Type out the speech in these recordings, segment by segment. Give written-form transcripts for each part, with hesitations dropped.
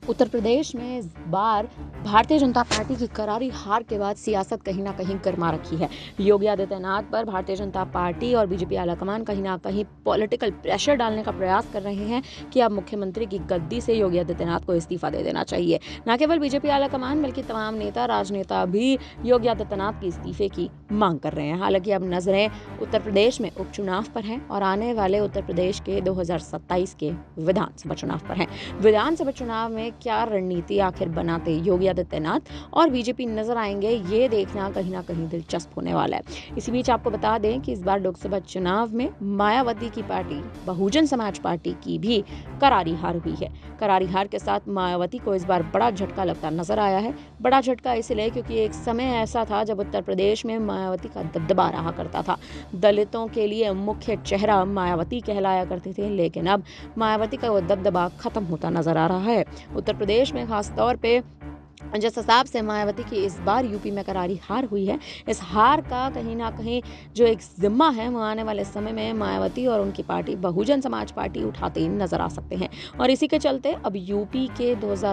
उत्तर प्रदेश में इस बार भारतीय जनता पार्टी की करारी हार के बाद सियासत कहीं ना कहीं गर्मा रखी है। योगी आदित्यनाथ पर भारतीय जनता पार्टी और बीजेपी आलाकमान कहीं ना कहीं पॉलिटिकल प्रेशर डालने का प्रयास कर रहे हैं कि अब मुख्यमंत्री की गद्दी से योगी आदित्यनाथ को इस्तीफा दे देना चाहिए। न केवल बीजेपी आलाकमान बल्कि तमाम नेता राजनेता भी योगी आदित्यनाथ के इस्तीफे की मांग कर रहे हैं। हालांकि अब नजरें उत्तर प्रदेश में उपचुनाव पर हैं और आने वाले उत्तर प्रदेश के 2027 के विधानसभा चुनाव पर हैं। विधानसभा चुनाव में क्या रणनीति आखिर बनाते योगी आदित्यनाथ और बीजेपी नजर आएंगे, ये देखना कहीं ना कहीं दिलचस्प होने वाला है। इसी बीच आपको बता दें कि इस बार लोकसभा चुनाव में मायावती की पार्टी बहुजन समाज पार्टी की भी करारी हार हुई है। करारी हार के साथ मायावती को इस बार बड़ा झटका लगता नजर आया है। बड़ा झटका इसलिए क्योंकि एक समय ऐसा था जब उत्तर प्रदेश में मायावती का दबदबा रहा करता था। दलितों के लिए मुख्य चेहरा मायावती कहलाया करते थे, लेकिन अब मायावती का वो दबदबा खत्म होता नजर आ रहा है। उत्तर प्रदेश में खास तौर पे जिस हिसाब से मायावती की इस बार यूपी में करारी हार हुई है, इस हार का कहीं ना कहीं जो एक जिम्मा है वो आने वाले समय में मायावती और उनकी पार्टी बहुजन समाज पार्टी उठाते नजर आ सकते हैं। और इसी के चलते अब यूपी के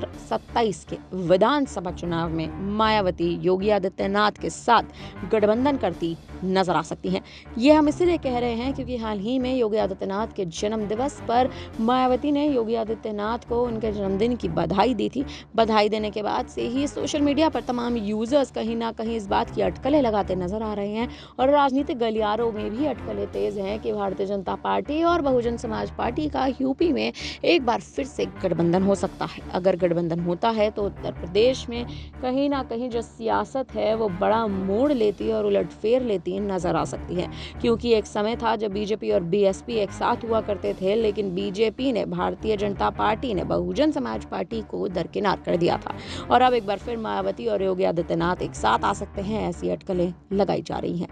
2027 के विधानसभा चुनाव में मायावती योगी आदित्यनाथ के साथ गठबंधन करती नजर आ सकती हैं। ये हम इसलिए कह रहे हैं क्योंकि हाल ही में योगी आदित्यनाथ के जन्म दिवस पर मायावती ने योगी आदित्यनाथ को उनके जन्मदिन की बधाई दी थी। बधाई देने के बाद से ही सोशल मीडिया पर तमाम यूजर्स कहीं ना कहीं इस बात की अटकलें लगाते नजर आ रहे हैं और राजनीतिक गलियारों में भी अटकलें तेज हैं कि भारतीय जनता पार्टी और बहुजन समाज पार्टी का यूपी में एक बार फिर से गठबंधन हो सकता है। अगर गठबंधन होता है तो उत्तर प्रदेश में कहीं ना कहीं जो सियासत है वो बड़ा मोड़ लेती है और उलटफेर लेती नजर आ सकती है। क्योंकि एक समय था जब बीजेपी और बीएसपी एक साथ हुआ करते थे, लेकिन बीजेपी ने भारतीय जनता पार्टी ने बहुजन समाज पार्टी को दरकिनार कर दिया था और अब एक बार फिर मायावती और योगी आदित्यनाथ एक साथ आ सकते हैं, ऐसी अटकलें लगाई जा रही हैं।